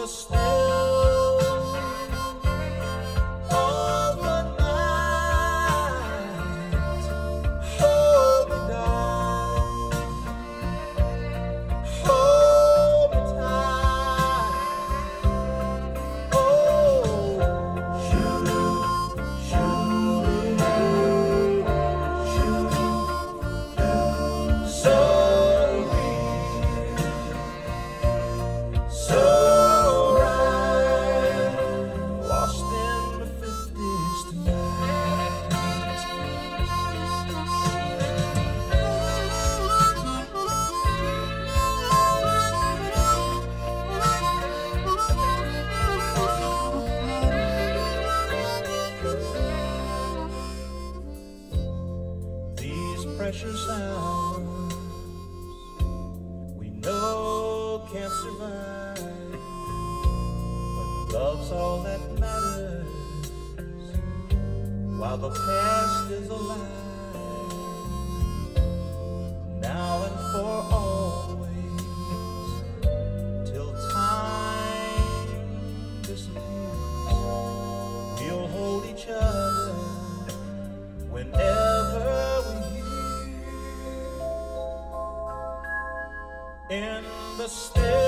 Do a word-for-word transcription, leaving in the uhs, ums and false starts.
still of the night. Hold me down, hold me tight. Oh, shoot, shoot, shoot, so so right, lost in the fifties tonight. These precious hours we know can't survive, but love's all that matters while the past is alive. Now and for always, till time disappears, we'll hold each other whenever we're here in the still